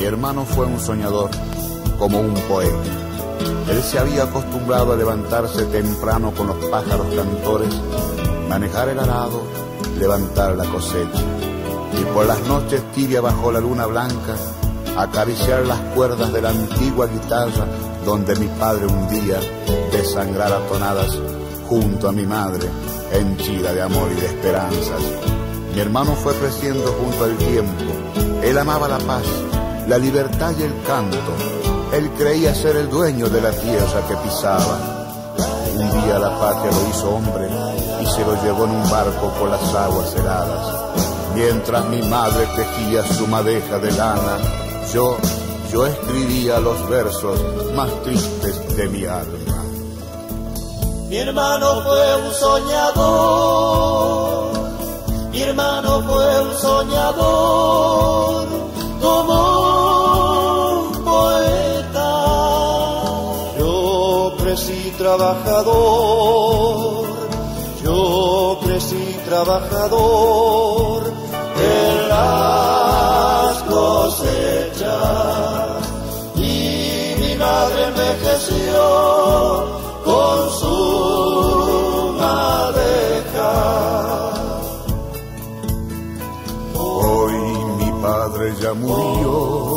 hermano fue un soñador, como un poeta. Él se había acostumbrado a levantarse temprano con los pájaros cantores, manejar el arado, levantar la cosecha, y por las noches tibia bajo la luna blanca, acariciar las cuerdas de la antigua guitarra donde mi padre un día desangrara tonadas junto a mi madre, henchida de amor y de esperanzas. Mi hermano fue creciendo junto al tiempo. Él amaba la paz, la libertad y el canto. Él creía ser el dueño de la tierra que pisaba. Un día la patria lo hizo hombre y se lo llevó en un barco por las aguas heladas. Mientras mi madre tejía su madeja de lana, yo escribía los versos más tristes de mi alma. Mi hermano fue un soñador, mi hermano fue un soñador, como un poeta. Yo crecí trabajador, yo crecí trabajador en las cosechas, y mi madre envejeció con su madeja. Hoy mi padre ya murió,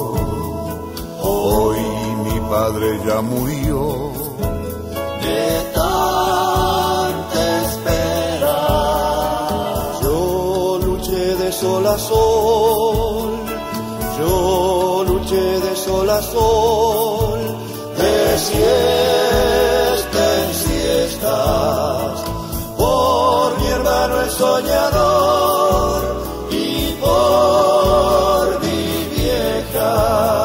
hoy mi padre ya murió, de tanta espera. Yo luché de sol a sol, yo luché de sol a sol, de siesta en siestas, por mi hermano el soñador y por mi vieja.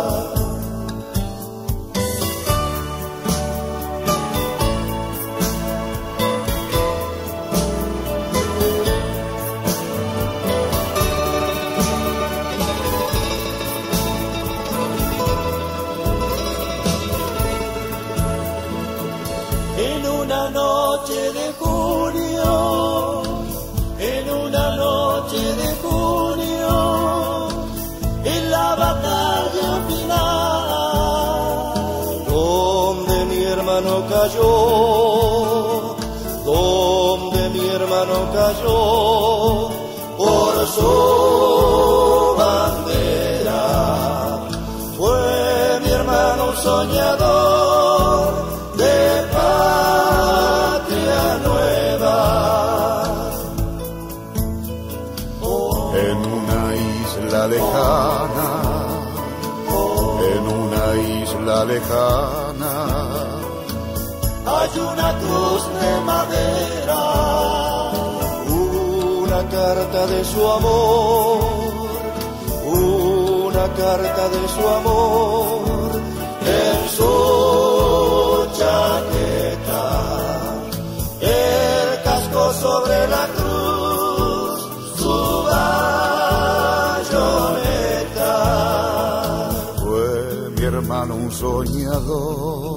En una noche de junio, en una noche de junio, en la batalla final, donde mi hermano cayó, donde mi hermano cayó, por su bandera, fue mi hermano un soñador de patria nueva. en una isla lejana, en una isla lejana. Hay una cruz de madera, una carta de su amor, una carta de su amor en su chaqueta, el casco sobre la cruz, su bayoneta. Fue mi hermano un soñador,